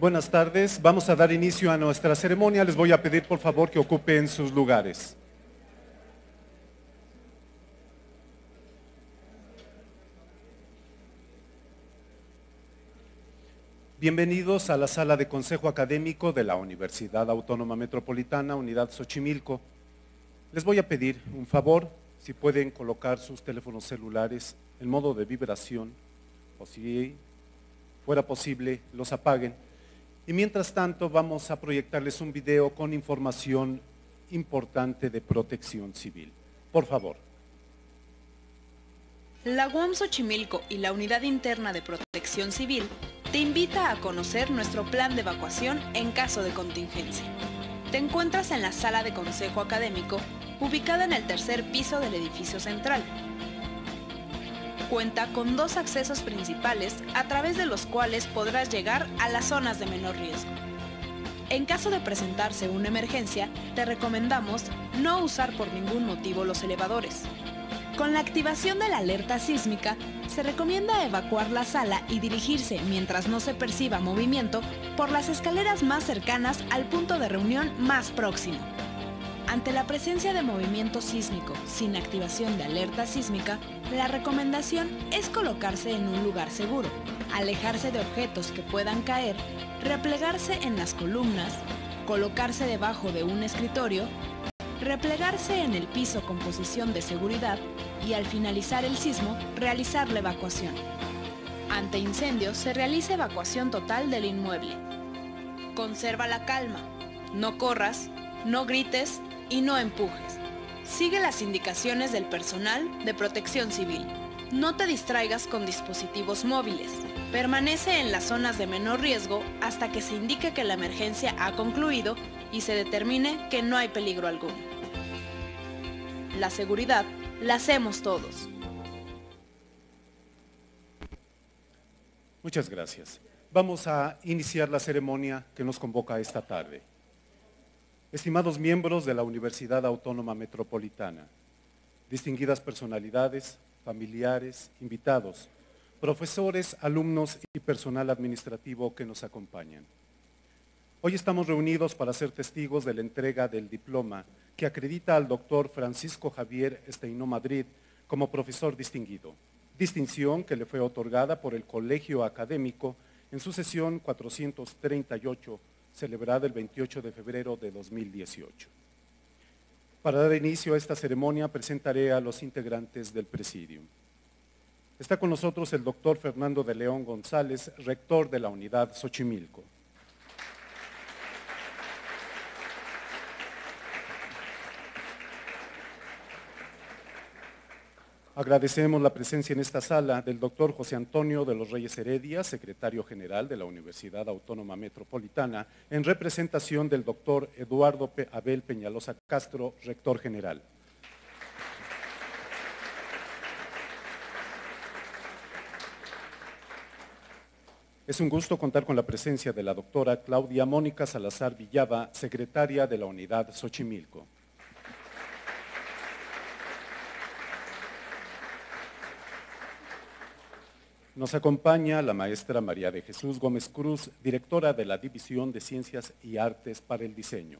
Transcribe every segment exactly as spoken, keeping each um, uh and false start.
Buenas tardes, vamos a dar inicio a nuestra ceremonia. Les voy a pedir por favor que ocupen sus lugares. Bienvenidos a la sala de consejo académico de la Universidad Autónoma Metropolitana, Unidad Xochimilco. Les voy a pedir un favor, si pueden colocar sus teléfonos celulares en modo de vibración, o si fuera posible, los apaguen. Y mientras tanto vamos a proyectarles un video con información importante de protección civil. Por favor. La U A M Xochimilco y la Unidad Interna de Protección Civil te invita a conocer nuestro plan de evacuación en caso de contingencia. Te encuentras en la sala de consejo académico, ubicada en el tercer piso del edificio central. Cuenta con dos accesos principales a través de los cuales podrás llegar a las zonas de menor riesgo. En caso de presentarse una emergencia, te recomendamos no usar por ningún motivo los elevadores. Con la activación de la alerta sísmica, se recomienda evacuar la sala y dirigirse, mientras no se perciba movimiento, por las escaleras más cercanas al punto de reunión más próximo. Ante la presencia de movimiento sísmico sin activación de alerta sísmica, la recomendación es colocarse en un lugar seguro, alejarse de objetos que puedan caer, replegarse en las columnas, colocarse debajo de un escritorio, replegarse en el piso con posición de seguridad y al finalizar el sismo, realizar la evacuación. Ante incendios se realiza evacuación total del inmueble. Conserva la calma, no corras, no grites y no empujes. Sigue las indicaciones del personal de protección civil. No te distraigas con dispositivos móviles. Permanece en las zonas de menor riesgo hasta que se indique que la emergencia ha concluido y se determine que no hay peligro alguno. La seguridad la hacemos todos. Muchas gracias. Vamos a iniciar la ceremonia que nos convoca esta tarde. Estimados miembros de la Universidad Autónoma Metropolitana, distinguidas personalidades, familiares, invitados, profesores, alumnos y personal administrativo que nos acompañan. Hoy estamos reunidos para ser testigos de la entrega del diploma que acredita al doctor Francisco Javier Esteino Madrid como profesor distinguido, distinción que le fue otorgada por el Colegio Académico en su sesión cuatrocientos treinta y ocho, celebrada el veintiocho de febrero de dos mil dieciocho. Para dar inicio a esta ceremonia presentaré a los integrantes del Presidium. Está con nosotros el doctor Fernando de León González, rector de la Unidad Xochimilco. Agradecemos la presencia en esta sala del doctor José Antonio de los Reyes Heredia, secretario general de la Universidad Autónoma Metropolitana, en representación del doctor Eduardo Abel Peñalosa Castro, rector general. Es un gusto contar con la presencia de la doctora Claudia Mónica Salazar Villava, secretaria de la Unidad Xochimilco. Nos acompaña la maestra María de Jesús Gómez Cruz, directora de la División de Ciencias y Artes para el Diseño.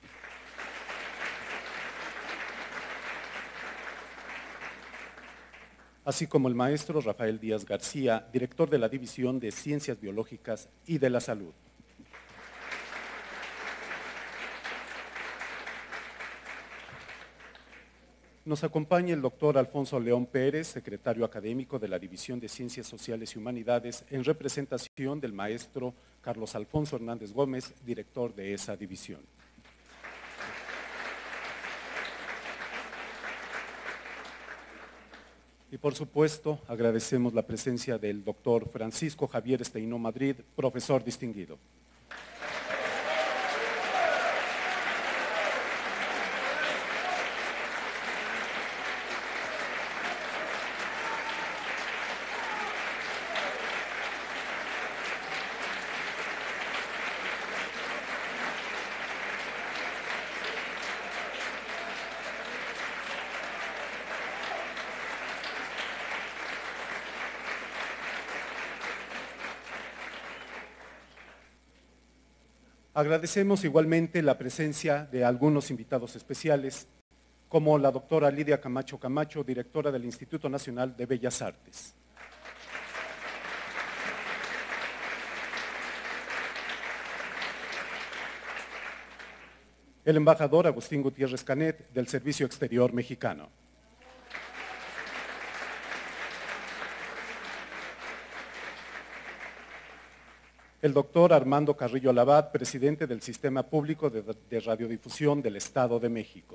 Así como el maestro Rafael Díaz García, director de la División de Ciencias Biológicas y de la Salud. Nos acompaña el doctor Alfonso León Pérez, secretario académico de la División de Ciencias Sociales y Humanidades, en representación del maestro Carlos Alfonso Hernández Gómez, director de esa división. Y por supuesto, agradecemos la presencia del doctor Francisco Javier Esteino Madrid, profesor distinguido. Agradecemos igualmente la presencia de algunos invitados especiales, como la doctora Lidia Camacho Camacho, directora del Instituto Nacional de Bellas Artes. El embajador Agustín Gutiérrez Canet, del Servicio Exterior Mexicano. El doctor Armando Carrillo Labat, presidente del Sistema Público de, de Radiodifusión del Estado de México.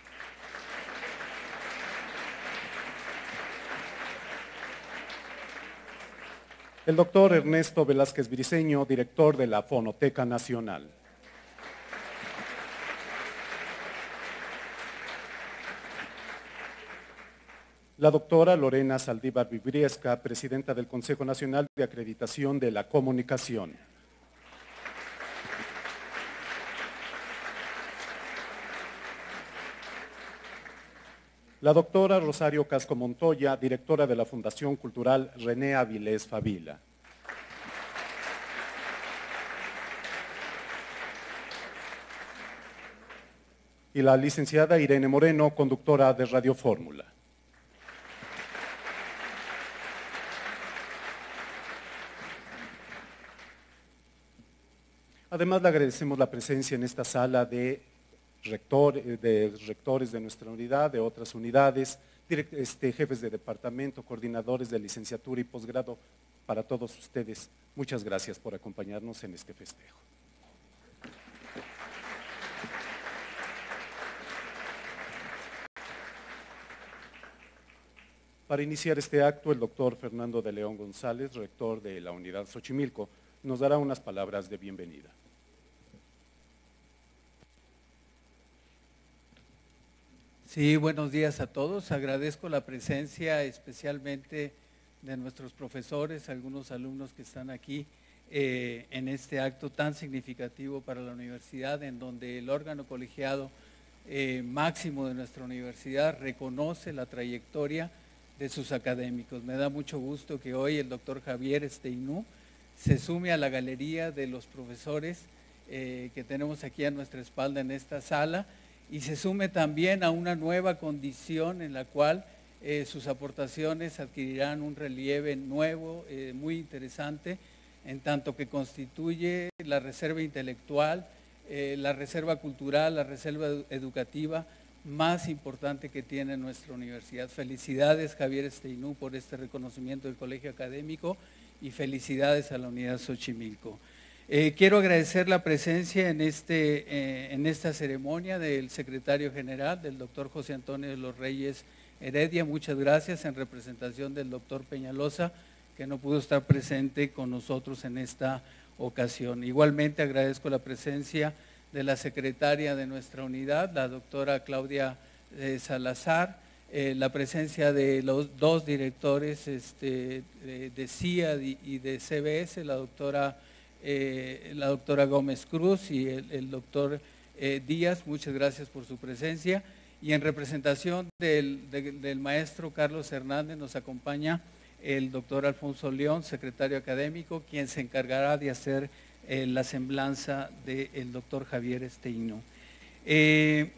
El doctor Ernesto Velázquez Briceño, director de la Fonoteca Nacional. La doctora Lorena Saldívar Vibriesca, presidenta del Consejo Nacional de Acreditación de la Comunicación. La doctora Rosario Casco Montoya, directora de la Fundación Cultural René Avilés Favila. Y la licenciada Irene Moreno, conductora de Radio Fórmula. Además, le agradecemos la presencia en esta sala de, rector, de rectores de nuestra unidad, de otras unidades, direct, este, jefes de departamento, coordinadores de licenciatura y posgrado. Para todos ustedes, muchas gracias por acompañarnos en este festejo. Para iniciar este acto, el doctor Fernando de León González, rector de la Unidad Xochimilco, nos dará unas palabras de bienvenida. Sí, buenos días a todos. Agradezco la presencia especialmente de nuestros profesores, algunos alumnos que están aquí eh, en este acto tan significativo para la universidad, en donde el órgano colegiado eh, máximo de nuestra universidad reconoce la trayectoria de sus académicos. Me da mucho gusto que hoy el doctor Javier Steinú se sume a la galería de los profesores eh, que tenemos aquí a nuestra espalda en esta sala, y se sume también a una nueva condición en la cual eh, sus aportaciones adquirirán un relieve nuevo, eh, muy interesante, en tanto que constituye la reserva intelectual, eh, la reserva cultural, la reserva educativa más importante que tiene nuestra universidad. Felicidades, Javier Steinú, por este reconocimiento del Colegio Académico, y felicidades a la Unidad Xochimilco. Eh, quiero agradecer la presencia en, este, eh, en esta ceremonia del secretario general, del doctor José Antonio de los Reyes Heredia. Muchas gracias, en representación del doctor Peñalosa, que no pudo estar presente con nosotros en esta ocasión. Igualmente agradezco la presencia de la secretaria de nuestra unidad, la doctora Claudia eh, Salazar, eh, la presencia de los dos directores este, de, de C I A y de C B S, la doctora Eh, la doctora Gómez Cruz y el, el doctor eh, Díaz. Muchas gracias por su presencia. Y en representación del, de, del maestro Carlos Hernández nos acompaña el doctor Alfonso León, secretario académico, quien se encargará de hacer eh, la semblanza del doctor Javier Steinú. Eh,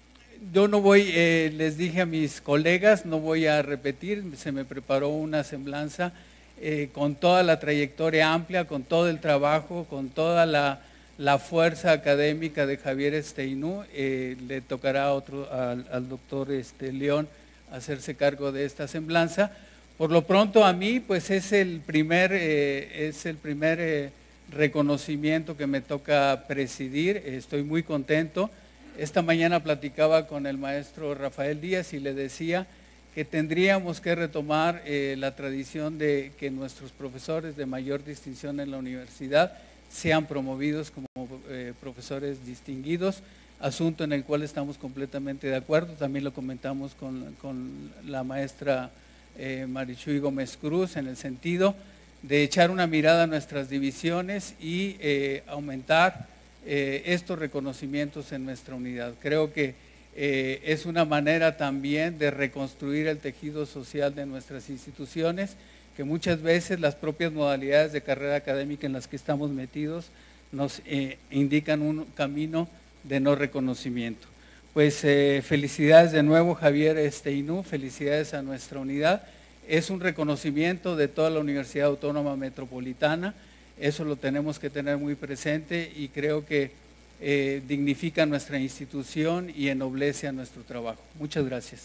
yo no voy, eh, les dije a mis colegas, no voy a repetir, se me preparó una semblanza Eh, con toda la trayectoria amplia, con todo el trabajo, con toda la, la fuerza académica de Javier Steinú. Eh, le tocará a otro, al, al doctor este, León hacerse cargo de esta semblanza. Por lo pronto a mí pues es el primer, eh, es el primer eh, reconocimiento que me toca presidir. Estoy muy contento. Esta mañana platicaba con el maestro Rafael Díaz y le decía que tendríamos que retomar eh, la tradición de que nuestros profesores de mayor distinción en la universidad sean promovidos como eh, profesores distinguidos, asunto en el cual estamos completamente de acuerdo. También lo comentamos con, con la maestra eh, Marichuy Gómez Cruz, en el sentido de echar una mirada a nuestras divisiones y eh, aumentar eh, estos reconocimientos en nuestra unidad. Creo que Eh, es una manera también de reconstruir el tejido social de nuestras instituciones, que muchas veces las propias modalidades de carrera académica en las que estamos metidos nos eh, indican un camino de no reconocimiento. Pues eh, felicidades de nuevo, Javier Esteinú, felicidades a nuestra unidad. Es un reconocimiento de toda la Universidad Autónoma Metropolitana, eso lo tenemos que tener muy presente y creo que eh, dignifica nuestra institución y ennoblece a nuestro trabajo. Muchas gracias.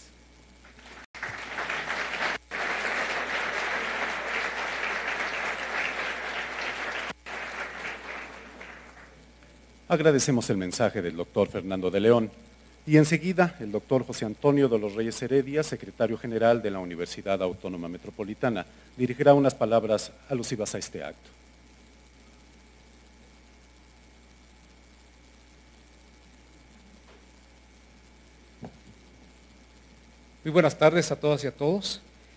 Agradecemos el mensaje del doctor Fernando de León y enseguida el doctor José Antonio de los Reyes Heredia, secretario general de la Universidad Autónoma Metropolitana, dirigirá unas palabras alusivas a este acto. Muy buenas tardes a todas y a todos.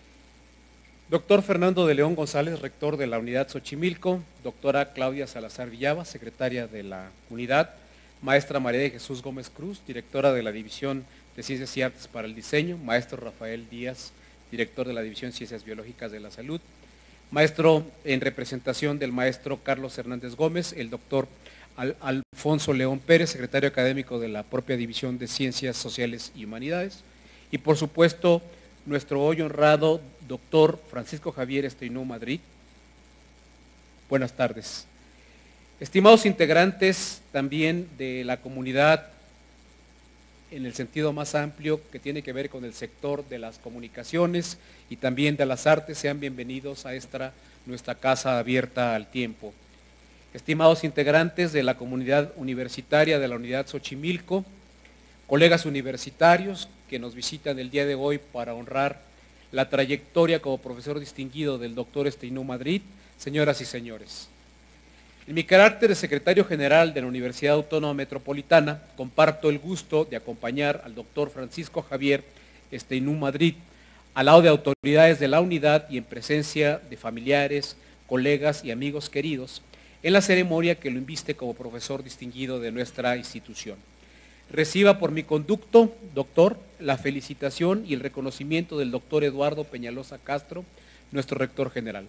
Doctor Fernando de León González, rector de la Unidad Xochimilco, doctora Claudia Salazar Villava, secretaria de la unidad, maestra María de Jesús Gómez Cruz, directora de la División de Ciencias y Artes para el Diseño, maestro Rafael Díaz, director de la División de Ciencias Biológicas de la Salud, maestro en representación del maestro Carlos Hernández Gómez, el doctor Al Alfonso León Pérez, secretario académico de la propia División de Ciencias Sociales y Humanidades, y por supuesto, nuestro hoy honrado doctor Francisco Javier Esteinú Madrid. Buenas tardes. Estimados integrantes también de la comunidad en el sentido más amplio que tiene que ver con el sector de las comunicaciones y también de las artes, sean bienvenidos a esta nuestra casa abierta al tiempo. Estimados integrantes de la comunidad universitaria de la Unidad Xochimilco, colegas universitarios que nos visitan el día de hoy para honrar la trayectoria como profesor distinguido del doctor Esteinú Madrid, señoras y señores. En mi carácter de secretario general de la Universidad Autónoma Metropolitana, comparto el gusto de acompañar al doctor Francisco Javier Esteinú Madrid al lado de autoridades de la unidad y en presencia de familiares, colegas y amigos queridos en la ceremonia que lo inviste como profesor distinguido de nuestra institución. Reciba por mi conducto, doctor, la felicitación y el reconocimiento del doctor Eduardo Peñalosa Castro, nuestro rector general.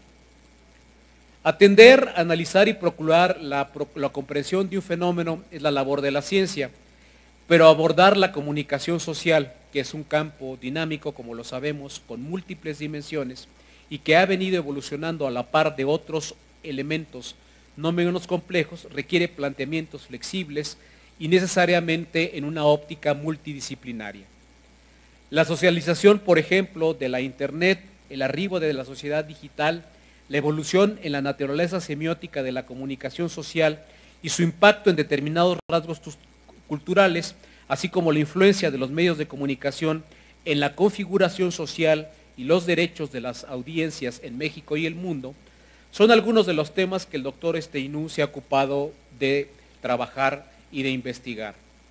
Atender, analizar y procurar la, la comprensión de un fenómeno es la labor de la ciencia, pero abordar la comunicación social, que es un campo dinámico, como lo sabemos, con múltiples dimensiones y que ha venido evolucionando a la par de otros elementos no menos complejos, requiere planteamientos flexibles y necesariamente en una óptica multidisciplinaria. La socialización, por ejemplo, de la Internet, el arribo de la sociedad digital, la evolución en la naturaleza semiótica de la comunicación social y su impacto en determinados rasgos culturales, así como la influencia de los medios de comunicación en la configuración social y los derechos de las audiencias en México y el mundo, son algunos de los temas que el doctor Esteinú se ha ocupado de trabajar y de investigar.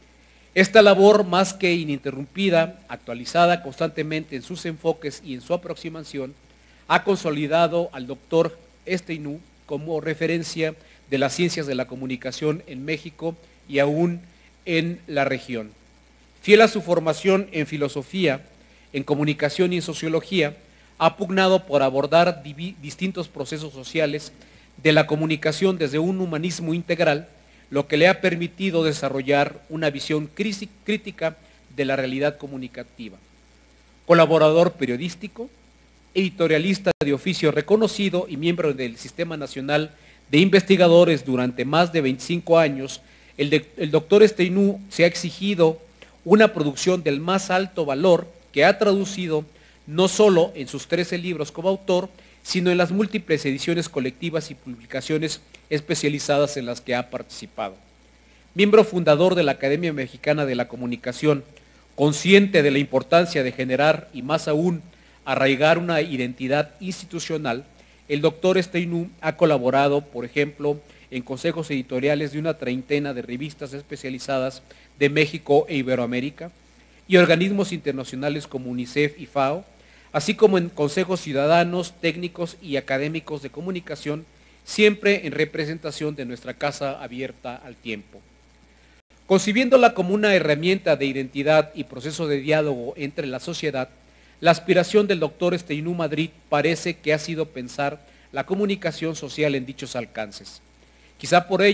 Esta labor, más que ininterrumpida, actualizada constantemente en sus enfoques y en su aproximación, ha consolidado al doctor Esteinú como referencia de las ciencias de la comunicación en México y aún en la región. Fiel a su formación en filosofía, en comunicación y en sociología, ha pugnado por abordar distintos procesos sociales de la comunicación desde un humanismo integral, lo que le ha permitido desarrollar una visión crítica de la realidad comunicativa. Colaborador periodístico, editorialista de oficio reconocido y miembro del Sistema Nacional de Investigadores durante más de veinticinco años, el, de, el doctor Esteinú se ha exigido una producción del más alto valor que ha traducido no solo en sus trece libros como autor, sino en las múltiples ediciones colectivas y publicaciones especializadas en las que ha participado. Miembro fundador de la Academia Mexicana de la Comunicación, consciente de la importancia de generar y más aún arraigar una identidad institucional, el doctor Esteinú ha colaborado, por ejemplo, en consejos editoriales de una treintena de revistas especializadas de México e Iberoamérica y organismos internacionales como UNICEF y FAO, así como en consejos ciudadanos, técnicos y académicos de comunicación, siempre en representación de nuestra casa abierta al tiempo. Concibiéndola como una herramienta de identidad y proceso de diálogo entre la sociedad, la aspiración del doctor Esteinú Madrid parece que ha sido pensar la comunicación social en dichos alcances. Quizá por ello,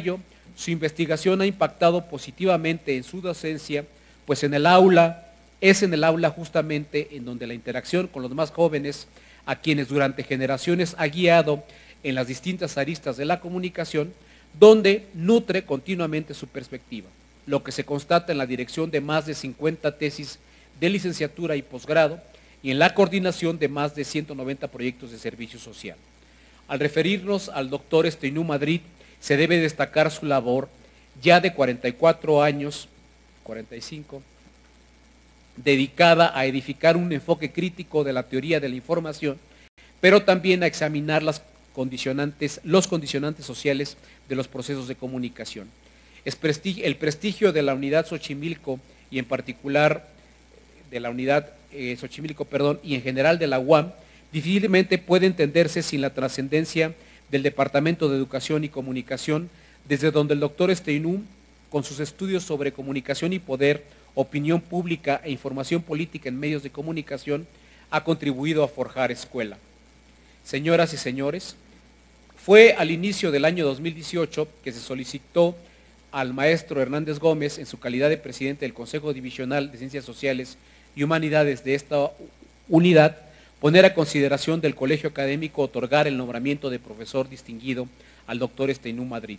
Su investigación ha impactado positivamente en su docencia, pues en el aula, es en el aula justamente en donde la interacción con los más jóvenes, a quienes durante generaciones ha guiado en las distintas aristas de la comunicación, donde nutre continuamente su perspectiva, lo que se constata en la dirección de más de cincuenta tesis de licenciatura y posgrado y en la coordinación de más de ciento noventa proyectos de servicio social. Al referirnos al doctor Steinú Madrid, se debe destacar su labor ya de cuarenta y cuatro años, cuarenta y cinco, dedicada a edificar un enfoque crítico de la teoría de la información, pero también a examinar las condicionantes, los condicionantes sociales de los procesos de comunicación. Es prestigio, el prestigio de la unidad Xochimilco y en particular de la unidad eh, Xochimilco, perdón, y en general de la U A M, difícilmente puede entenderse sin la trascendencia del Departamento de Educación y Comunicación, desde donde el doctor Steinú, con sus estudios sobre comunicación y poder, opinión pública e información política en medios de comunicación, ha contribuido a forjar escuela. Señoras y señores, fue al inicio del año dos mil dieciocho que se solicitó al maestro Hernández Gómez, en su calidad de presidente del Consejo Divisional de Ciencias Sociales y Humanidades de esta unidad, poner a consideración del Colegio Académico otorgar el nombramiento de profesor distinguido al doctor Steinú Madrid.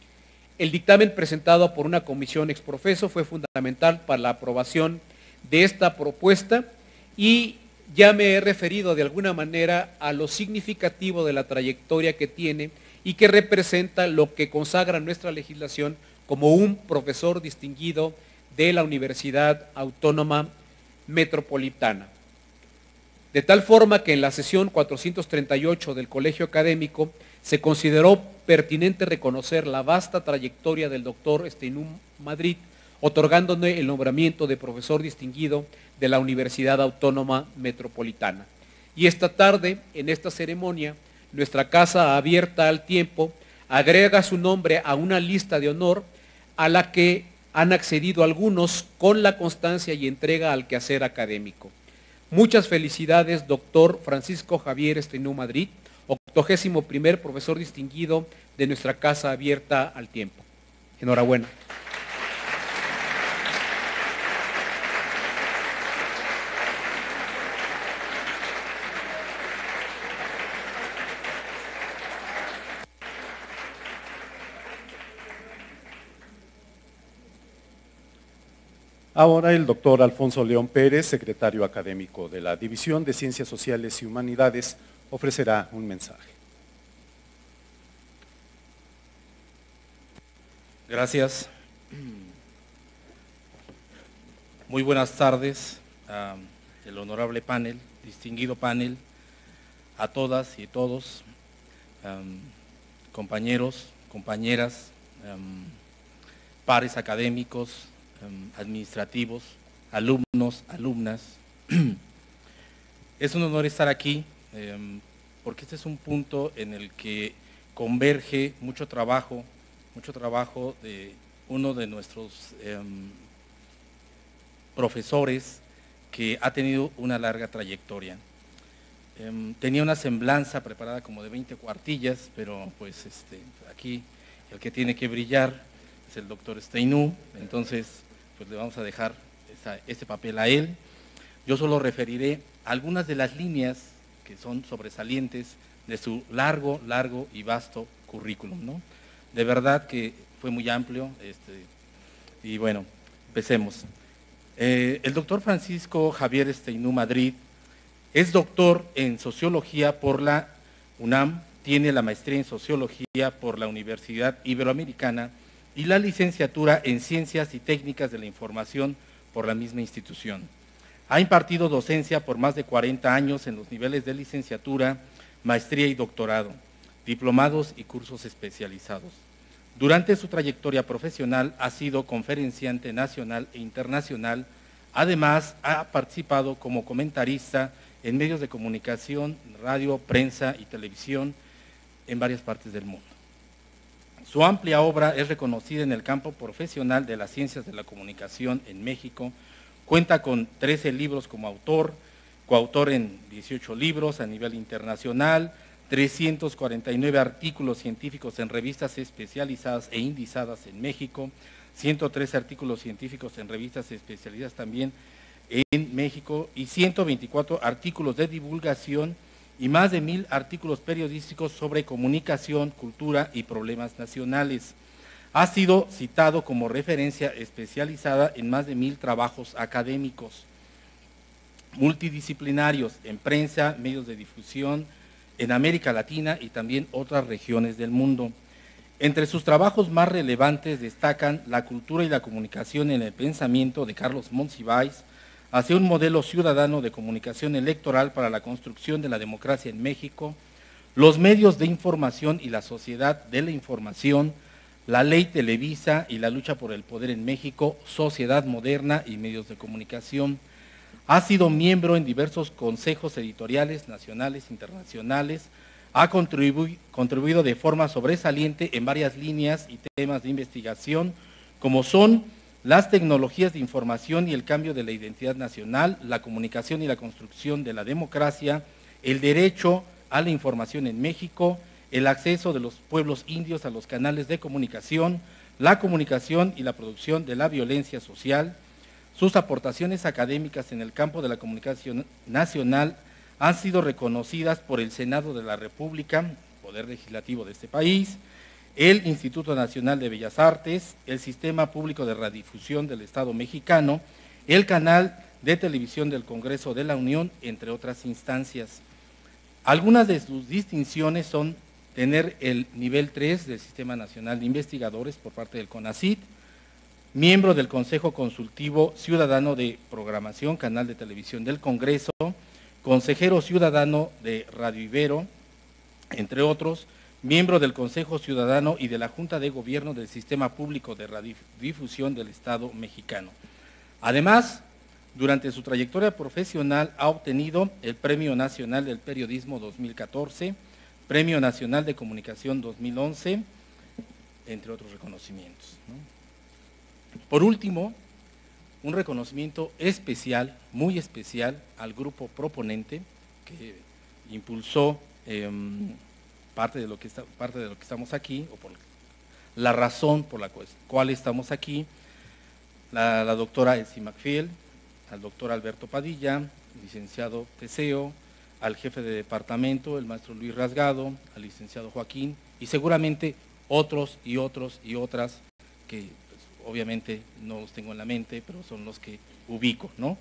El dictamen presentado por una comisión exprofeso fue fundamental para la aprobación de esta propuesta y ya me he referido de alguna manera a lo significativo de la trayectoria que tiene y que representa lo que consagra nuestra legislación como un profesor distinguido de la Universidad Autónoma Metropolitana. De tal forma que en la sesión cuatrocientos treinta y ocho del Colegio Académico se consideró pertinente reconocer la vasta trayectoria del doctor Steinú Madrid, otorgándole el nombramiento de profesor distinguido de la Universidad Autónoma Metropolitana. Y esta tarde, en esta ceremonia, nuestra Casa Abierta al Tiempo agrega su nombre a una lista de honor a la que han accedido algunos con la constancia y entrega al quehacer académico. Muchas felicidades, doctor Francisco Javier Steinú Madrid, octogésimo primer profesor distinguido de nuestra Casa Abierta al Tiempo. Enhorabuena. Ahora el doctor Alfonso León Pérez, secretario académico de la División de Ciencias Sociales y Humanidades, ofrecerá un mensaje. Gracias. Muy buenas tardes a el honorable panel, distinguido panel, a todas y todos, um, compañeros, compañeras, um, pares académicos, um, administrativos, alumnos, alumnas. Es un honor estar aquí um, porque este es un punto en el que converge mucho trabajo, mucho trabajo de uno de nuestros um, profesores que ha tenido una larga trayectoria. Um, tenía una semblanza preparada como de veinte cuartillas, pero pues este, aquí el que tiene que brillar es el doctor Steinú, entonces pues le vamos a dejar esa, ese papel a él. Yo solo referiré algunas de las líneas que son sobresalientes de su largo, largo y vasto currículum, ¿no? De verdad que fue muy amplio, este, y bueno, empecemos. Eh, el doctor Francisco Javier Steinú Madrid es doctor en Sociología por la UNAM, tiene la maestría en Sociología por la Universidad Iberoamericana y la licenciatura en Ciencias y Técnicas de la Información por la misma institución. Ha impartido docencia por más de cuarenta años en los niveles de licenciatura, maestría y doctorado, diplomados y cursos especializados. Durante su trayectoria profesional ha sido conferenciante nacional e internacional, además ha participado como comentarista en medios de comunicación, radio, prensa y televisión en varias partes del mundo. Su amplia obra es reconocida en el campo profesional de las ciencias de la comunicación en México, cuenta con trece libros como autor, coautor en dieciocho libros a nivel internacional, trescientos cuarenta y nueve artículos científicos en revistas especializadas e indizadas en México, ciento trece artículos científicos en revistas especializadas también en México y ciento veinticuatro artículos de divulgación y más de mil artículos periodísticos sobre comunicación, cultura y problemas nacionales. Ha sido citado como referencia especializada en más de mil trabajos académicos multidisciplinarios en prensa, medios de difusión, en América Latina y también otras regiones del mundo. Entre sus trabajos más relevantes destacan La cultura y la comunicación en el pensamiento de Carlos Monsiváis, hacia un modelo ciudadano de comunicación electoral para la construcción de la democracia en México, Los medios de información y la sociedad de la información, La ley Televisa y la lucha por el poder en México, Sociedad moderna y medios de comunicación. Ha sido miembro en diversos consejos editoriales nacionales e internacionales, ha contribu- contribuido de forma sobresaliente en varias líneas y temas de investigación, como son las tecnologías de información y el cambio de la identidad nacional, la comunicación y la construcción de la democracia, el derecho a la información en México, el acceso de los pueblos indios a los canales de comunicación, la comunicación y la producción de la violencia social. Sus aportaciones académicas en el campo de la comunicación nacional han sido reconocidas por el Senado de la República, poder legislativo de este país, el Instituto Nacional de Bellas Artes, el Sistema Público de Radiodifusión del Estado mexicano, el Canal de Televisión del Congreso de la Unión, entre otras instancias. Algunas de sus distinciones son tener el nivel tres del Sistema Nacional de Investigadores por parte del CONACYT, miembro del Consejo Consultivo Ciudadano de Programación, Canal de Televisión del Congreso, consejero ciudadano de Radio Ibero, entre otros, miembro del Consejo Ciudadano y de la Junta de Gobierno del Sistema Público de Radiodifusión del Estado mexicano. Además, durante su trayectoria profesional ha obtenido el Premio Nacional del Periodismo dos mil catorce, Premio Nacional de Comunicación dos mil once, entre otros reconocimientos, ¿no? Por último, un reconocimiento especial, muy especial, al grupo proponente que impulsó eh, parte, de lo que está, parte de lo que estamos aquí, o por la razón por la cual estamos aquí, la, la doctora Elsie McPhail, al doctor Alberto Padilla, licenciado Teseo, al jefe de departamento, el maestro Luis Rasgado, al licenciado Joaquín, y seguramente otros y otros y otras que pues, obviamente no los tengo en la mente, pero son los que ubico, ¿no?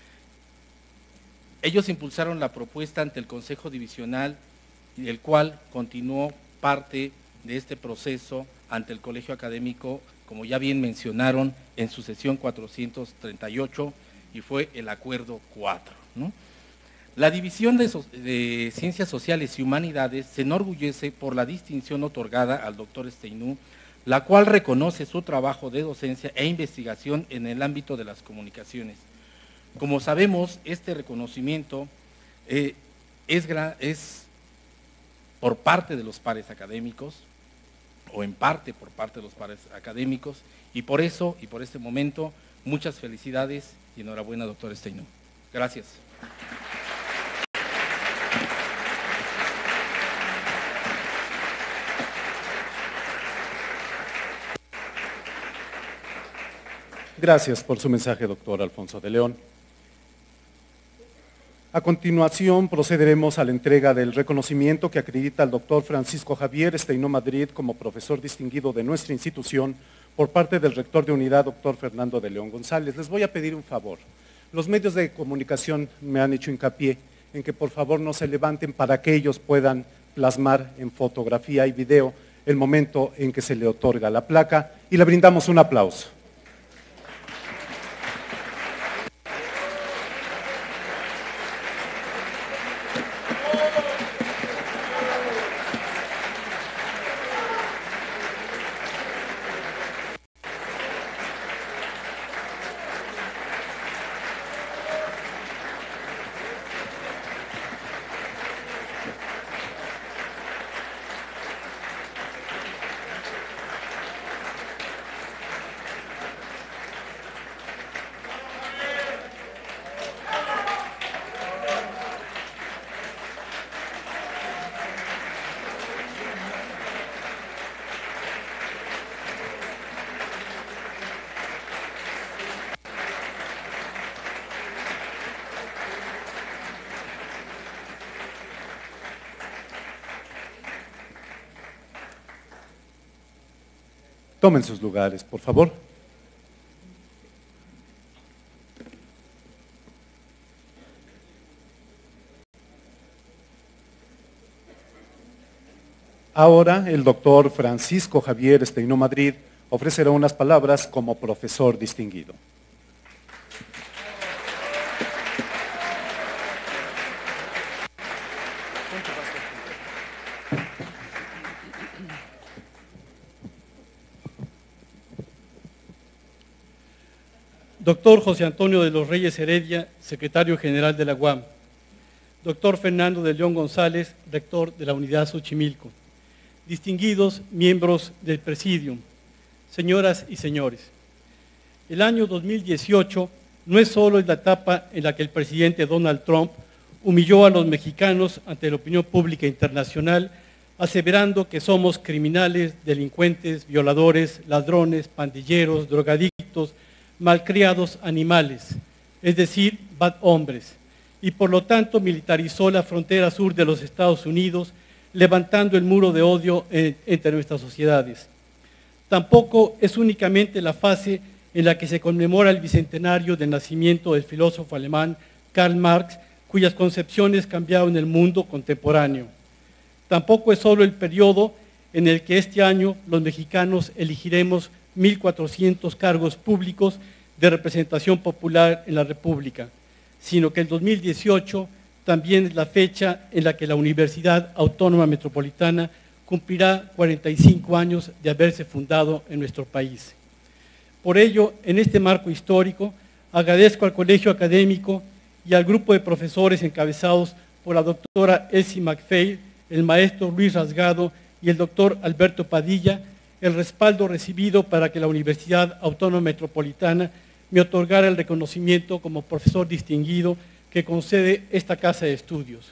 Ellos impulsaron la propuesta ante el Consejo Divisional, el cual continuó parte de este proceso ante el Colegio Académico, como ya bien mencionaron, en su sesión cuatrocientos treinta y ocho, y fue el Acuerdo cuatro, ¿no? La División de, so de Ciencias Sociales y Humanidades se enorgullece por la distinción otorgada al doctor Steinú, la cual reconoce su trabajo de docencia e investigación en el ámbito de las comunicaciones. Como sabemos, este reconocimiento eh, es, es por parte de los pares académicos, o en parte por parte de los pares académicos, y por eso, y por este momento, muchas felicidades y enhorabuena, doctor Steinú. Gracias. Gracias por su mensaje, doctor Alfonso de León. A continuación procederemos a la entrega del reconocimiento que acredita al doctor Francisco Javier Steinú Madrid como profesor distinguido de nuestra institución por parte del rector de unidad, doctor Fernando de León González. Les voy a pedir un favor. Los medios de comunicación me han hecho hincapié en que por favor no se levanten para que ellos puedan plasmar en fotografía y video el momento en que se le otorga la placa y le brindamos un aplauso. Tomen sus lugares, por favor. Ahora, el doctor Francisco Javier Esteino Madrid ofrecerá unas palabras como profesor distinguido. Doctor José Antonio de los Reyes Heredia, secretario general de la U A M. Doctor Fernando de León González, rector de la Unidad Xochimilco. Distinguidos miembros del Presidium, señoras y señores. El año dos mil dieciocho no es solo la etapa en la que el presidente Donald Trump humilló a los mexicanos ante la opinión pública internacional, aseverando que somos criminales, delincuentes, violadores, ladrones, pandilleros, drogadictos, malcriados animales, es decir, bad hombres, y por lo tanto militarizó la frontera sur de los Estados Unidos, levantando el muro de odio en, entre nuestras sociedades. Tampoco es únicamente la fase en la que se conmemora el bicentenario del nacimiento del filósofo alemán Karl Marx, cuyas concepciones cambiaron el mundo contemporáneo. Tampoco es solo el periodo en el que este año los mexicanos elegiremos mil cuatrocientos cargos públicos de representación popular en la República, sino que el dos mil dieciocho también es la fecha en la que la Universidad Autónoma Metropolitana cumplirá cuarenta y cinco años de haberse fundado en nuestro país. Por ello, en este marco histórico, agradezco al Colegio Académico y al grupo de profesores encabezados por la doctora Elsie McPhail, el maestro Luis Rasgado y el doctor Alberto Padilla, el respaldo recibido para que la Universidad Autónoma Metropolitana me otorgara el reconocimiento como profesor distinguido que concede esta casa de estudios.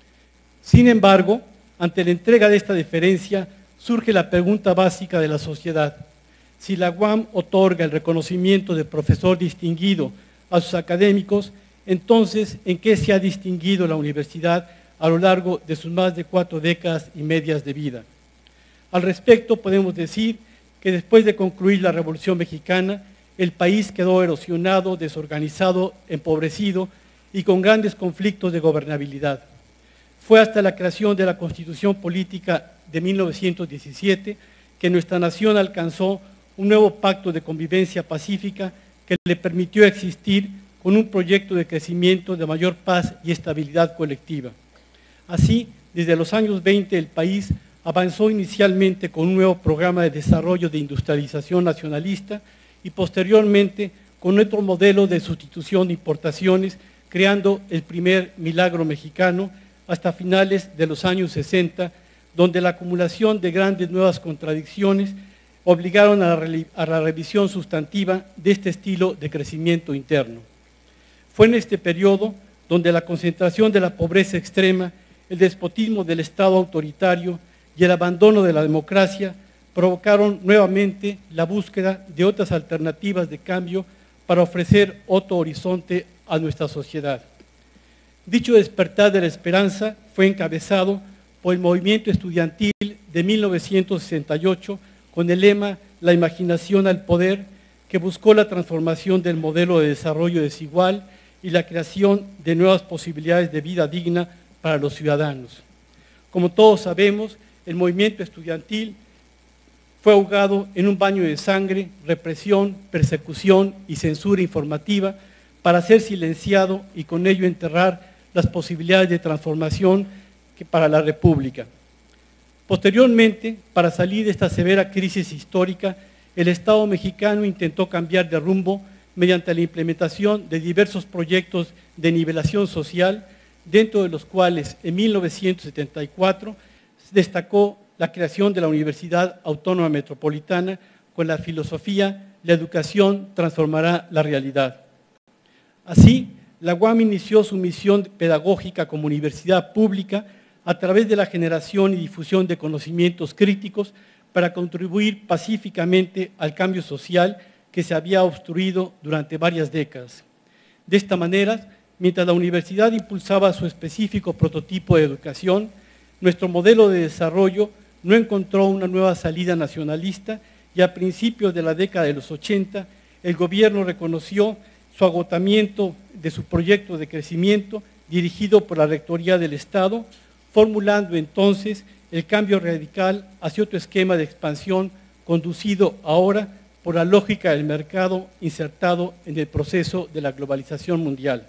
Sin embargo, ante la entrega de esta deferencia, surge la pregunta básica de la sociedad. Si la U A M otorga el reconocimiento de profesor distinguido a sus académicos, entonces, ¿en qué se ha distinguido la universidad a lo largo de sus más de cuatro décadas y medias de vida? Al respecto, podemos decir que después de concluir la Revolución Mexicana, el país quedó erosionado, desorganizado, empobrecido y con grandes conflictos de gobernabilidad. Fue hasta la creación de la Constitución Política de mil novecientos diecisiete que nuestra nación alcanzó un nuevo pacto de convivencia pacífica que le permitió existir con un proyecto de crecimiento de mayor paz y estabilidad colectiva. Así, desde los años veinte el país avanzó inicialmente con un nuevo programa de desarrollo de industrialización nacionalista y posteriormente con otro modelo de sustitución de importaciones, creando el primer milagro mexicano hasta finales de los años sesenta, donde la acumulación de grandes nuevas contradicciones obligaron a la, a la revisión sustantiva de este estilo de crecimiento interno. Fue en este periodo donde la concentración de la pobreza extrema, el despotismo del Estado autoritario y el abandono de la democracia provocaron nuevamente la búsqueda de otras alternativas de cambio para ofrecer otro horizonte a nuestra sociedad. Dicho despertar de la esperanza fue encabezado por el movimiento estudiantil de mil novecientos sesenta y ocho con el lema «La imaginación al poder», que buscó la transformación del modelo de desarrollo desigual y la creación de nuevas posibilidades de vida digna para los ciudadanos. Como todos sabemos, el movimiento estudiantil fue ahogado en un baño de sangre, represión, persecución y censura informativa para ser silenciado y con ello enterrar las posibilidades de transformación que para la República. Posteriormente, para salir de esta severa crisis histórica, el Estado mexicano intentó cambiar de rumbo mediante la implementación de diversos proyectos de nivelación social, dentro de los cuales en mil novecientos setenta y cuatro destacó la creación de la Universidad Autónoma Metropolitana con la filosofía «La educación transformará la realidad». Así, la U A M inició su misión pedagógica como universidad pública a través de la generación y difusión de conocimientos críticos para contribuir pacíficamente al cambio social que se había obstruido durante varias décadas. De esta manera, mientras la universidad impulsaba su específico prototipo de educación, nuestro modelo de desarrollo no encontró una nueva salida nacionalista y a principios de la década de los ochenta, el gobierno reconoció su agotamiento de su proyecto de crecimiento dirigido por la Rectoría del Estado, formulando entonces el cambio radical hacia otro esquema de expansión conducido ahora por la lógica del mercado insertado en el proceso de la globalización mundial.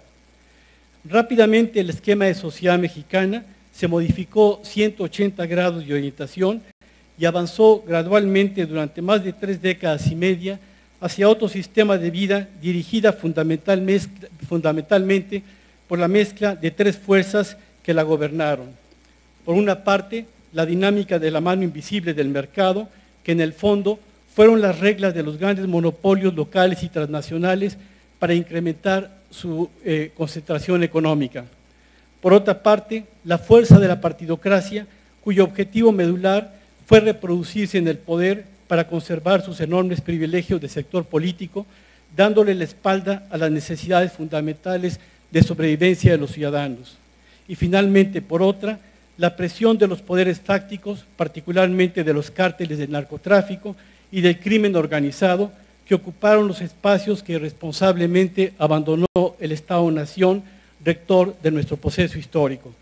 Rápidamente el esquema de sociedad mexicana se modificó ciento ochenta grados de orientación y avanzó gradualmente durante más de tres décadas y media hacia otro sistema de vida dirigida fundamentalmente, fundamentalmente por la mezcla de tres fuerzas que la gobernaron. Por una parte, la dinámica de la mano invisible del mercado, que en el fondo fueron las reglas de los grandes monopolios locales y transnacionales para incrementar su eh, concentración económica. Por otra parte, la fuerza de la partidocracia, cuyo objetivo medular fue reproducirse en el poder para conservar sus enormes privilegios de sector político, dándole la espalda a las necesidades fundamentales de sobrevivencia de los ciudadanos. Y finalmente, por otra, la presión de los poderes fácticos, particularmente de los cárteles del narcotráfico y del crimen organizado, que ocuparon los espacios que irresponsablemente abandonó el Estado-Nación, rector de nuestro proceso histórico.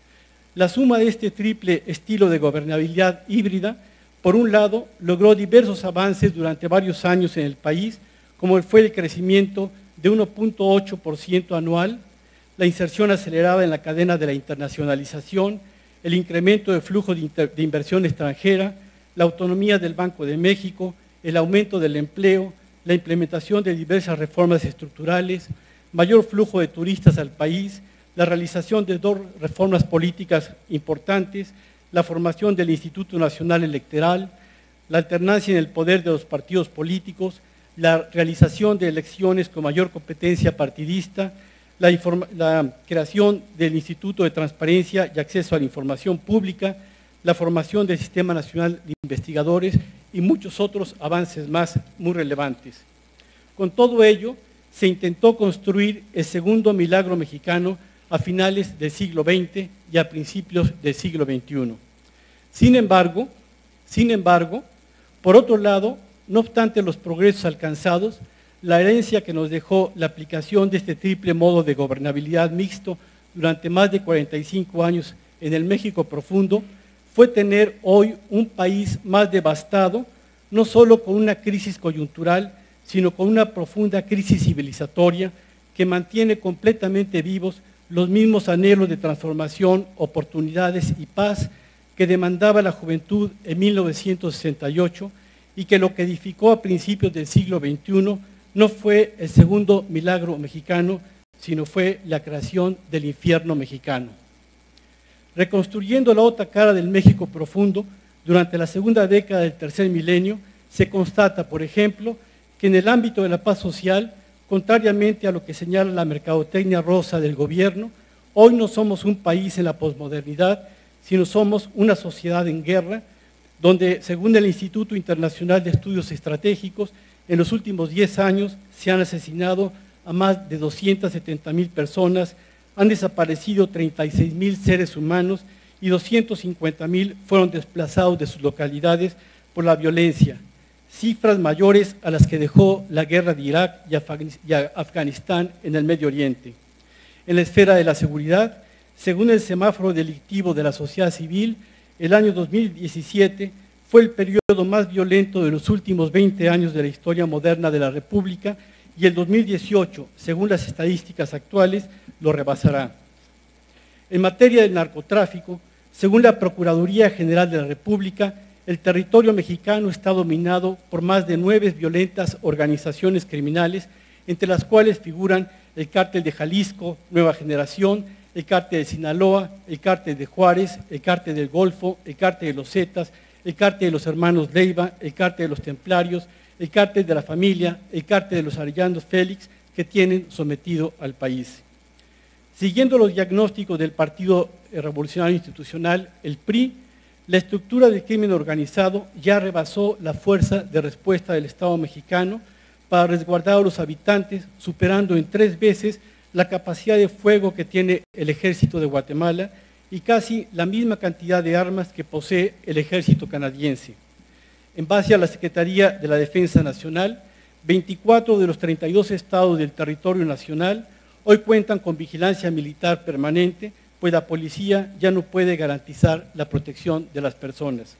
La suma de este triple estilo de gobernabilidad híbrida, por un lado, logró diversos avances durante varios años en el país, como fue el crecimiento de uno punto ocho por ciento anual, la inserción acelerada en la cadena de la internacionalización, el incremento de flujo de, inter, de inversión extranjera, la autonomía del Banco de México, el aumento del empleo, la implementación de diversas reformas estructurales, mayor flujo de turistas al país, la realización de dos reformas políticas importantes, la formación del Instituto Nacional Electoral, la alternancia en el poder de los partidos políticos, la realización de elecciones con mayor competencia partidista, la, la creación del Instituto de Transparencia y Acceso a la Información Pública, la formación del Sistema Nacional de Investigadores y muchos otros avances más muy relevantes. Con todo ello, se intentó construir el segundo milagro mexicano a finales del siglo veinte y a principios del siglo veintiuno. Sin embargo, sin embargo, por otro lado, no obstante los progresos alcanzados, la herencia que nos dejó la aplicación de este triple modo de gobernabilidad mixto durante más de cuarenta y cinco años en el México profundo fue tener hoy un país más devastado, no solo con una crisis coyuntural, sino con una profunda crisis civilizatoria que mantiene completamente vivos los mismos anhelos de transformación, oportunidades y paz que demandaba la juventud en mil novecientos sesenta y ocho y que lo que edificó a principios del siglo veintiuno no fue el segundo milagro mexicano, sino fue la creación del infierno mexicano. Reconstruyendo la otra cara del México profundo, durante la segunda década del tercer milenio, se constata, por ejemplo, que en el ámbito de la paz social, contrariamente a lo que señala la mercadotecnia rosa del gobierno, hoy no somos un país en la posmodernidad, sino somos una sociedad en guerra, donde, según el Instituto Internacional de Estudios Estratégicos, en los últimos diez años se han asesinado a más de doscientas setenta mil personas, han desaparecido treinta y seis mil seres humanos y doscientos cincuenta mil fueron desplazados de sus localidades por la violencia, cifras mayores a las que dejó la guerra de Irak y Afganistán en el Medio Oriente. En la esfera de la seguridad, según el semáforo delictivo de la sociedad civil, el año dos mil diecisiete fue el periodo más violento de los últimos veinte años de la historia moderna de la República y el dos mil dieciocho, según las estadísticas actuales, lo rebasará. En materia del narcotráfico, según la Procuraduría General de la República, el territorio mexicano está dominado por más de nueve violentas organizaciones criminales, entre las cuales figuran el Cártel de Jalisco, Nueva Generación, el Cártel de Sinaloa, el Cártel de Juárez, el Cártel del Golfo, el Cártel de los Zetas, el Cártel de los Hermanos Leiva, el Cártel de los Templarios, el Cártel de la Familia, el Cártel de los Arellanos Félix, que tienen sometido al país. Siguiendo los diagnósticos del Partido Revolucionario Institucional, el P R I, la estructura del crimen organizado ya rebasó la fuerza de respuesta del Estado mexicano para resguardar a los habitantes, superando en tres veces la capacidad de fuego que tiene el Ejército de Guatemala y casi la misma cantidad de armas que posee el Ejército canadiense. En base a la Secretaría de la Defensa Nacional, veinticuatro de los treinta y dos estados del territorio nacional hoy cuentan con vigilancia militar permanente, pues la policía ya no puede garantizar la protección de las personas.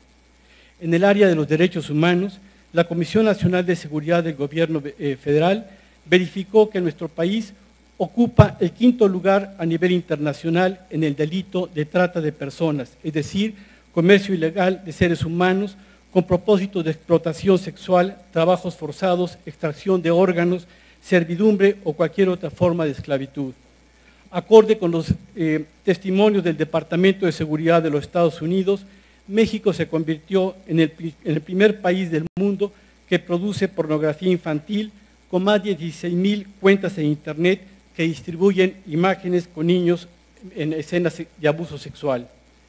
En el área de los derechos humanos, la Comisión Nacional de Seguridad del Gobierno eh, Federal verificó que nuestro país ocupa el quinto lugar a nivel internacional en el delito de trata de personas, es decir, comercio ilegal de seres humanos con propósito de explotación sexual, trabajos forzados, extracción de órganos, servidumbre o cualquier otra forma de esclavitud. Acorde con los eh, testimonios del Departamento de Seguridad de los Estados Unidos, México se convirtió en el, en el primer país del mundo que produce pornografía infantil, con más de dieciséis mil cuentas en Internet que distribuyen imágenes con niños en escenas de abuso sexual.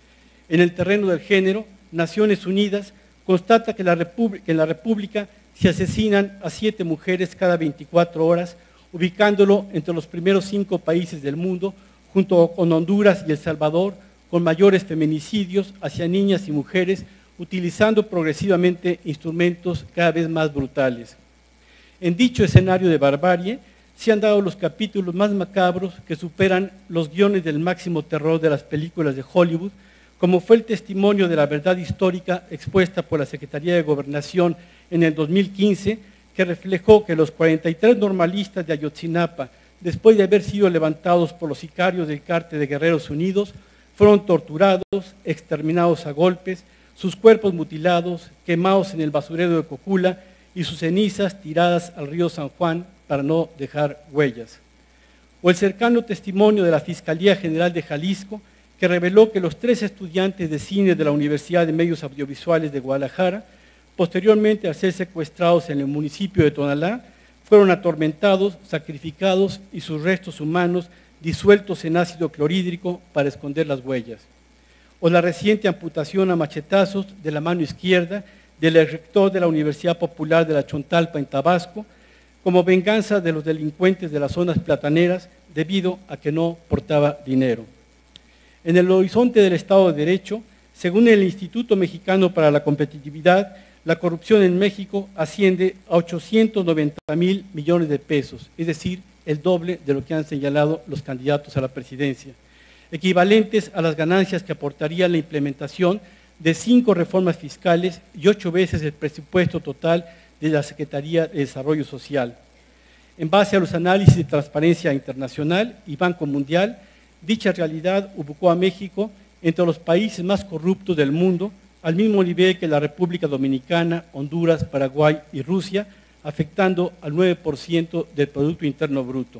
En el terreno del género, Naciones Unidas constata que, la que en la República se asesinan a siete mujeres cada veinticuatro horas, ubicándolo entre los primeros cinco países del mundo, junto con Honduras y El Salvador, con mayores feminicidios hacia niñas y mujeres, utilizando progresivamente instrumentos cada vez más brutales. En dicho escenario de barbarie, se han dado los capítulos más macabros que superan los guiones del máximo terror de las películas de Hollywood, como fue el testimonio de la verdad histórica expuesta por la Secretaría de Gobernación en el dos mil quince, que reflejó que los cuarenta y tres normalistas de Ayotzinapa, después de haber sido levantados por los sicarios del Cártel de Guerreros Unidos, fueron torturados, exterminados a golpes, sus cuerpos mutilados, quemados en el basurero de Cocula y sus cenizas tiradas al río San Juan para no dejar huellas. O el cercano testimonio de la Fiscalía General de Jalisco, que reveló que los tres estudiantes de cine de la Universidad de Medios Audiovisuales de Guadalajara, posteriormente al ser secuestrados en el municipio de Tonalá, fueron atormentados, sacrificados y sus restos humanos disueltos en ácido clorhídrico para esconder las huellas. O la reciente amputación a machetazos de la mano izquierda del rector de la Universidad Popular de la Chontalpa en Tabasco, como venganza de los delincuentes de las zonas plataneras debido a que no portaba dinero. En el horizonte del Estado de Derecho, según el Instituto Mexicano para la Competitividad, la corrupción en México asciende a ochocientos noventa mil millones de pesos, es decir, el doble de lo que han señalado los candidatos a la presidencia, equivalentes a las ganancias que aportaría la implementación de cinco reformas fiscales y ocho veces el presupuesto total de la Secretaría de Desarrollo Social. En base a los análisis de Transparencia Internacional y Banco Mundial, dicha realidad ubicó a México entre los países más corruptos del mundo, al mismo nivel que la República Dominicana, Honduras, Paraguay y Rusia, afectando al nueve por ciento del Producto Interno Bruto.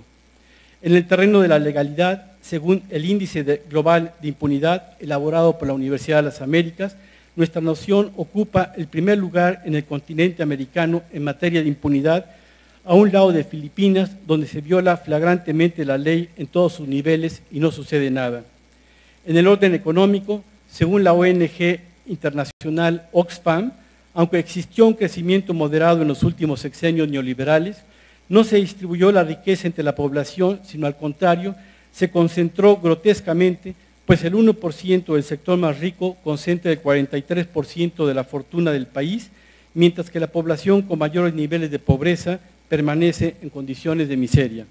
En el terreno de la legalidad, según el Índice de Global de Impunidad elaborado por la Universidad de las Américas, nuestra nación ocupa el primer lugar en el continente americano en materia de impunidad, a un lado de Filipinas, donde se viola flagrantemente la ley en todos sus niveles y no sucede nada. En el orden económico, según la O N G internacional Oxfam, aunque existió un crecimiento moderado en los últimos sexenios neoliberales, no se distribuyó la riqueza entre la población, sino al contrario, se concentró grotescamente, pues el uno por ciento del sector más rico concentra el cuarenta y tres por ciento de la fortuna del país, mientras que la población con mayores niveles de pobreza permanece en condiciones de miseria.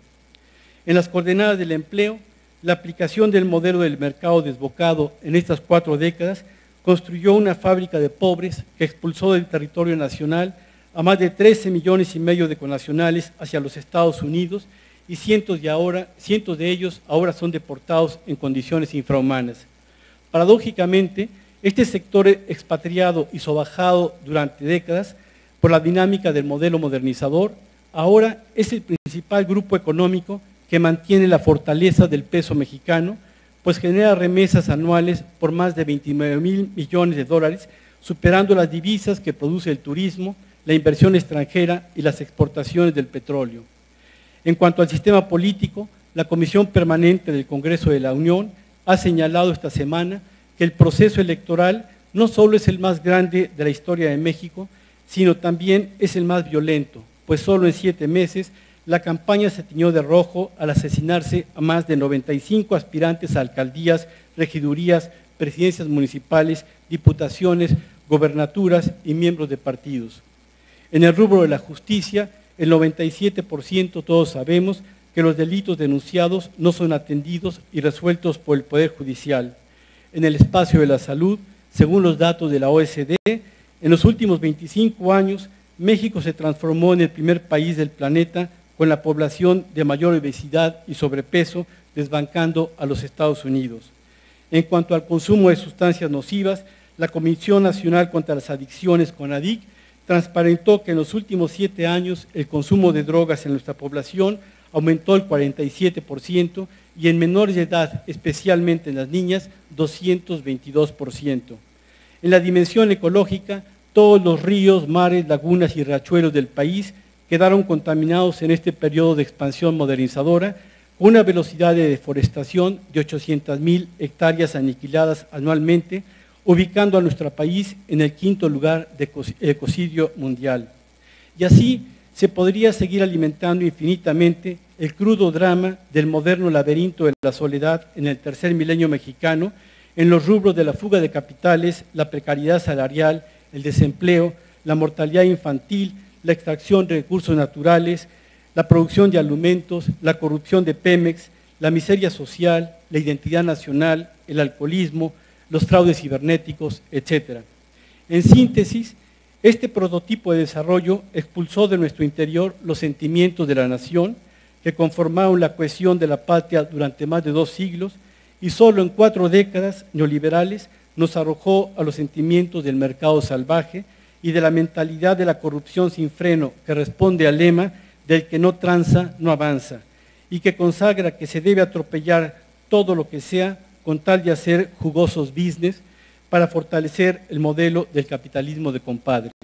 En las coordenadas del empleo, la aplicación del modelo del mercado desbocado en estas cuatro décadas construyó una fábrica de pobres que expulsó del territorio nacional a más de trece millones y medio de connacionales hacia los Estados Unidos y cientos de, ahora, cientos de ellos ahora son deportados en condiciones infrahumanas. Paradójicamente, este sector expatriado y sobajado durante décadas por la dinámica del modelo modernizador, ahora es el principal grupo económico que mantiene la fortaleza del peso mexicano, pues genera remesas anuales por más de veintinueve mil millones de dólares, superando las divisas que produce el turismo, la inversión extranjera y las exportaciones del petróleo. En cuanto al sistema político, la Comisión Permanente del Congreso de la Unión ha señalado esta semana que el proceso electoral no solo es el más grande de la historia de México, sino también es el más violento, pues solo en siete meses la campaña se tiñó de rojo al asesinarse a más de noventa y cinco aspirantes a alcaldías, regidurías, presidencias municipales, diputaciones, gobernaturas y miembros de partidos. En el rubro de la justicia, el noventa y siete por ciento todos sabemos que los delitos denunciados no son atendidos y resueltos por el Poder Judicial. En el espacio de la salud, según los datos de la O E C D, en los últimos veinticinco años, México se transformó en el primer país del planeta con la población de mayor obesidad y sobrepeso, desbancando a los Estados Unidos. En cuanto al consumo de sustancias nocivas, la Comisión Nacional contra las Adicciones, CONADIC, transparentó que en los últimos siete años el consumo de drogas en nuestra población aumentó el cuarenta y siete por ciento y en menores de edad, especialmente en las niñas, doscientos veintidós por ciento. En la dimensión ecológica, todos los ríos, mares, lagunas y riachuelos del país quedaron contaminados en este periodo de expansión modernizadora, con una velocidad de deforestación de ochocientas mil hectáreas aniquiladas anualmente, ubicando a nuestro país en el quinto lugar de ecocidio mundial. Y así se podría seguir alimentando infinitamente el crudo drama del moderno laberinto de la soledad en el tercer milenio mexicano, en los rubros de la fuga de capitales, la precariedad salarial, el desempleo, la mortalidad infantil, la extracción de recursos naturales, la producción de alimentos, la corrupción de Pemex, la miseria social, la identidad nacional, el alcoholismo, los fraudes cibernéticos, etcétera. En síntesis, este prototipo de desarrollo expulsó de nuestro interior los sentimientos de la nación que conformaron la cohesión de la patria durante más de dos siglos y solo en cuatro décadas neoliberales nos arrojó a los sentimientos del mercado salvaje y de la mentalidad de la corrupción sin freno que responde al lema del que no tranza, no avanza y que consagra que se debe atropellar todo lo que sea con tal de hacer jugosos business para fortalecer el modelo del capitalismo de compadres.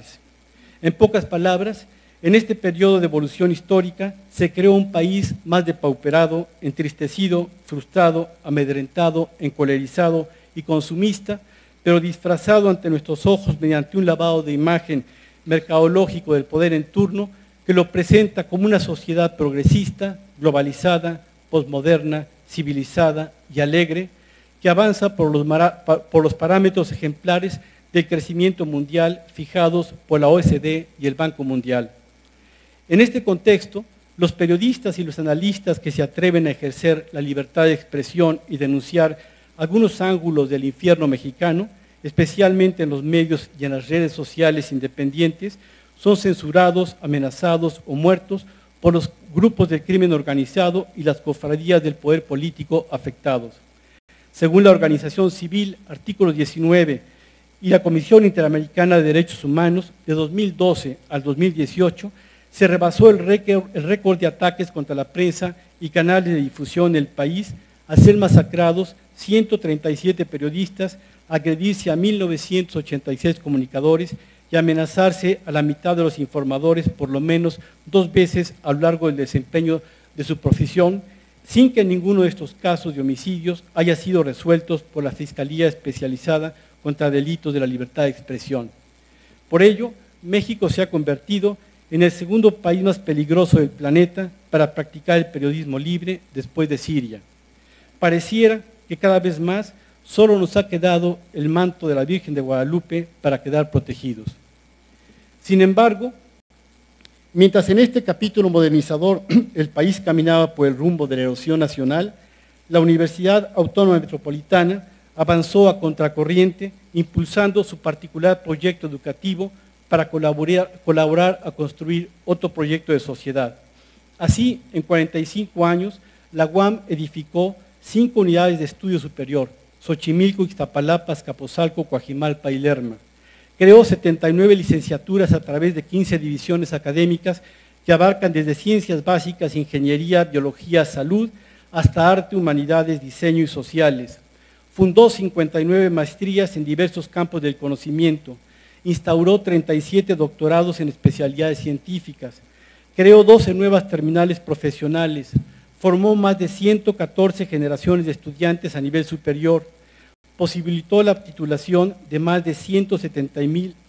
En pocas palabras, en este periodo de evolución histórica se creó un país más depauperado, entristecido, frustrado, amedrentado, encolerizado y consumista, pero disfrazado ante nuestros ojos mediante un lavado de imagen mercadológico del poder en turno que lo presenta como una sociedad progresista, globalizada, posmoderna, civilizada y alegre, que avanza por los, por los parámetros ejemplares del crecimiento mundial fijados por la O E C D y el Banco Mundial. En este contexto, los periodistas y los analistas que se atreven a ejercer la libertad de expresión y denunciar algunos ángulos del infierno mexicano, especialmente en los medios y en las redes sociales independientes, son censurados, amenazados o muertos por los grupos del crimen organizado y las cofradías del poder político afectados. Según la Organización Civil, artículo diecinueve, y la Comisión Interamericana de Derechos Humanos, de dos mil doce al dos mil dieciocho, se rebasó el récord, el récord de ataques contra la prensa y canales de difusión en el país, a ser masacrados ciento treinta y siete periodistas, agredirse a mil novecientos ochenta y seis comunicadores y amenazarse a la mitad de los informadores por lo menos dos veces a lo largo del desempeño de su profesión, sin que ninguno de estos casos de homicidios haya sido resueltos por la Fiscalía Especializada contra Delitos de la Libertad de Expresión. Por ello, México se ha convertido en el segundo país más peligroso del planeta para practicar el periodismo libre después de Siria. Pareciera que cada vez más solo nos ha quedado el manto de la Virgen de Guadalupe para quedar protegidos. Sin embargo, mientras en este capítulo modernizador el país caminaba por el rumbo de la erosión nacional, la Universidad Autónoma Metropolitana avanzó a contracorriente, impulsando su particular proyecto educativo para colaborar, colaborar a construir otro proyecto de sociedad. Así, en cuarenta y cinco años, la U A M edificó cinco unidades de estudio superior: Xochimilco, Ixtapalapa, Azcapotzalco, Coajimalpa y Lerma. Creó setenta y nueve licenciaturas a través de quince divisiones académicas que abarcan desde ciencias básicas, ingeniería, biología, salud, hasta arte, humanidades, diseño y sociales. Fundó cincuenta y nueve maestrías en diversos campos del conocimiento. Instauró treinta y siete doctorados en especialidades científicas. Creó doce nuevas terminales profesionales. Formó más de ciento catorce generaciones de estudiantes a nivel superior. Posibilitó la titulación de más de ciento setenta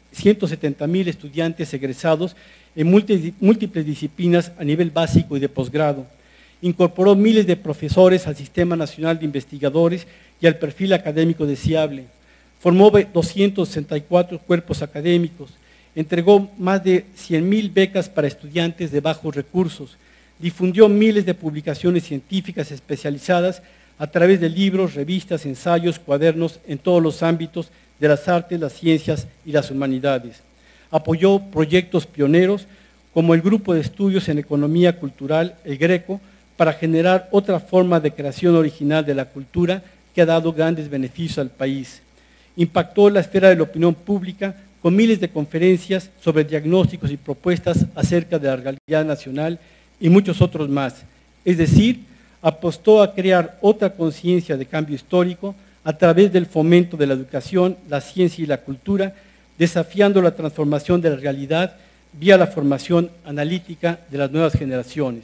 mil estudiantes egresados en múltiples disciplinas a nivel básico y de posgrado. Incorporó miles de profesores al Sistema Nacional de Investigadores y al perfil académico deseable. formó doscientos sesenta y cuatro cuerpos académicos, entregó más de cien mil becas para estudiantes de bajos recursos, difundió miles de publicaciones científicas especializadas a través de libros, revistas, ensayos, cuadernos en todos los ámbitos de las artes, las ciencias y las humanidades. Apoyó proyectos pioneros como el Grupo de Estudios en Economía Cultural, el Greco, para generar otra forma de creación original de la cultura que ha dado grandes beneficios al país. Impactó la esfera de la opinión pública con miles de conferencias sobre diagnósticos y propuestas acerca de la realidad nacional y muchos otros más. Es decir, apostó a crear otra conciencia de cambio histórico a través del fomento de la educación, la ciencia y la cultura, desafiando la transformación de la realidad vía la formación analítica de las nuevas generaciones.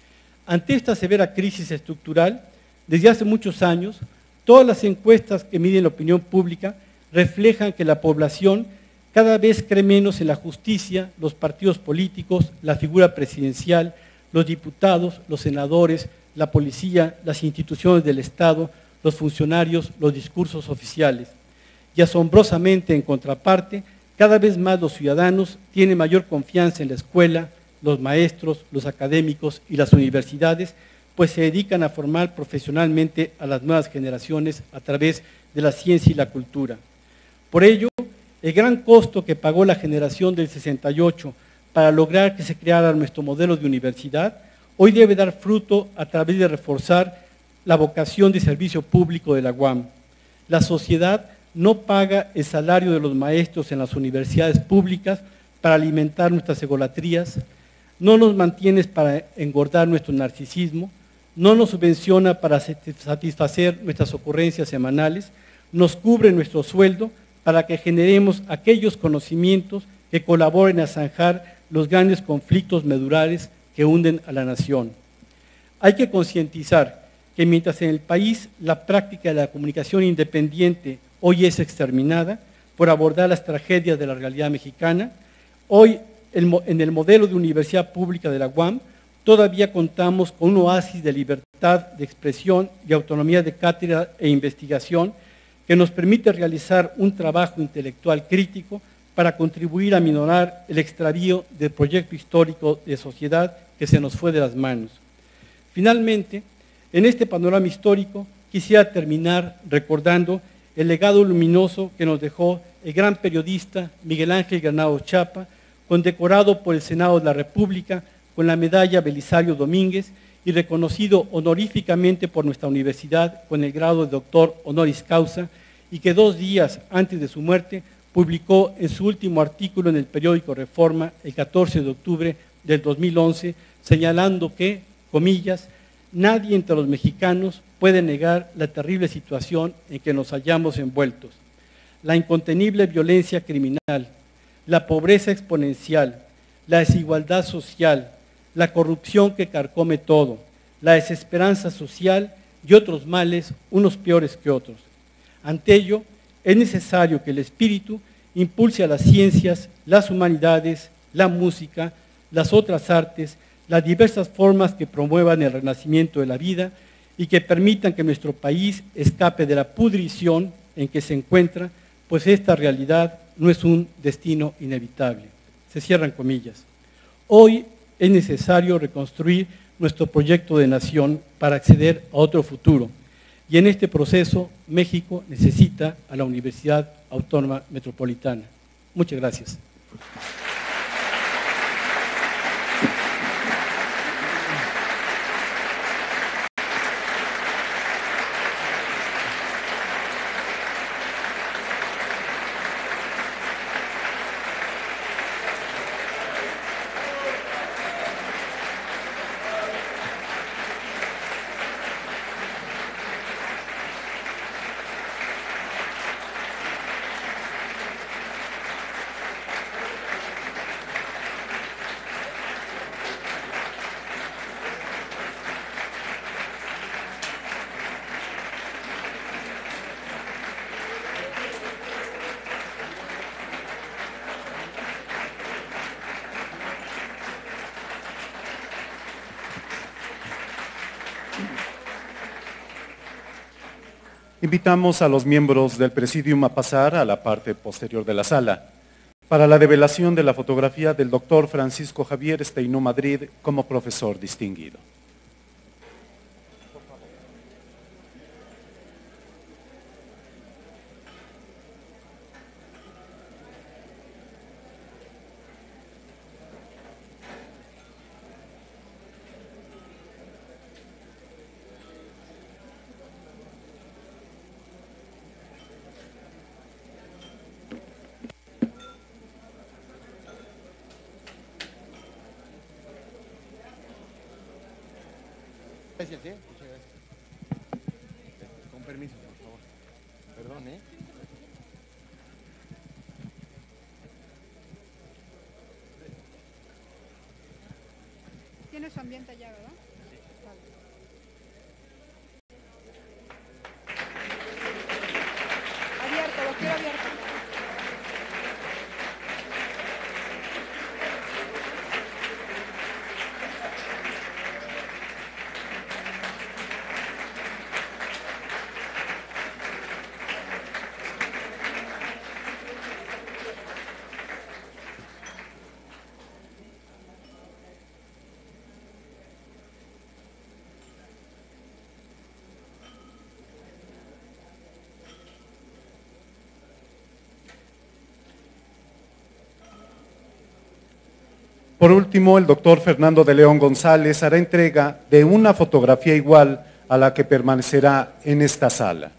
Ante esta severa crisis estructural, desde hace muchos años, todas las encuestas que miden la opinión pública reflejan que la población cada vez cree menos en la justicia, los partidos políticos, la figura presidencial, los diputados, los senadores, la policía, las instituciones del Estado, los funcionarios, los discursos oficiales. Y asombrosamente, en contraparte, cada vez más los ciudadanos tienen mayor confianza en la escuela, los maestros, los académicos y las universidades, pues se dedican a formar profesionalmente a las nuevas generaciones a través de la ciencia y la cultura. Por ello, el gran costo que pagó la generación del sesenta y ocho para lograr que se creara nuestro modelo de universidad, hoy debe dar fruto a través de reforzar la vocación de servicio público de la U A M. La sociedad no paga el salario de los maestros en las universidades públicas para alimentar nuestras egolatrías, no nos mantiene para engordar nuestro narcisismo, no nos subvenciona para satisfacer nuestras ocurrencias semanales, nos cubre nuestro sueldo para que generemos aquellos conocimientos que colaboren a zanjar los grandes conflictos medulares que hunden a la nación. Hay que concientizar que mientras en el país la práctica de la comunicación independiente hoy es exterminada por abordar las tragedias de la realidad mexicana, hoy en el modelo de universidad pública de la U A M todavía contamos con un oasis de libertad de expresión y autonomía de cátedra e investigación que nos permite realizar un trabajo intelectual crítico para contribuir a minorar el extravío del proyecto histórico de sociedad que se nos fue de las manos. Finalmente, en este panorama histórico, quisiera terminar recordando el legado luminoso que nos dejó el gran periodista Miguel Ángel Granados Chapa, condecorado por el Senado de la República con la medalla Belisario Domínguez y reconocido honoríficamente por nuestra universidad con el grado de doctor honoris causa, y que dos días antes de su muerte publicó en su último artículo en el periódico Reforma el catorce de octubre del dos mil once, señalando que, comillas, nadie entre los mexicanos puede negar la terrible situación en que nos hallamos envueltos. La incontenible violencia criminal, la pobreza exponencial, la desigualdad social, la corrupción que carcome todo, la desesperanza social y otros males, unos peores que otros. Ante ello, es necesario que el espíritu impulse a las ciencias, las humanidades, la música, las otras artes, las diversas formas que promuevan el renacimiento de la vida y que permitan que nuestro país escape de la pudrición en que se encuentra, pues esta realidad no es un destino inevitable. Se cierran comillas. Hoy es necesario reconstruir nuestro proyecto de nación para acceder a otro futuro. Y en este proceso, México necesita a la Universidad Autónoma Metropolitana. Muchas gracias. Invitamos a los miembros del Presidium a pasar a la parte posterior de la sala para la develación de la fotografía del doctor Francisco Javier Esteinó Madrid como profesor distinguido. Gracias, ¿eh? Muchas gracias. Con permiso, por favor. Perdón, ¿eh? Tiene su ambiente allá, ¿verdad? Sí. Vale. Abierto, lo quiero abierto. Por último, el doctor Fernando de León González hará entrega de una fotografía igual a la que permanecerá en esta sala.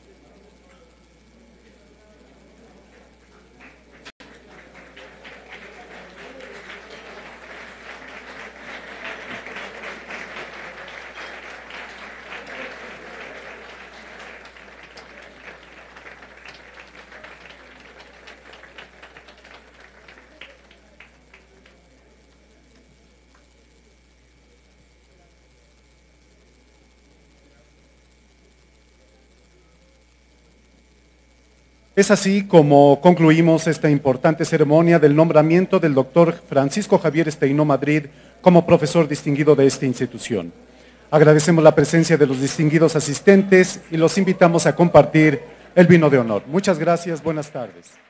Es así como concluimos esta importante ceremonia del nombramiento del doctor Francisco Javier Esteinó Madrid como profesor distinguido de esta institución. Agradecemos la presencia de los distinguidos asistentes y los invitamos a compartir el vino de honor. Muchas gracias, buenas tardes.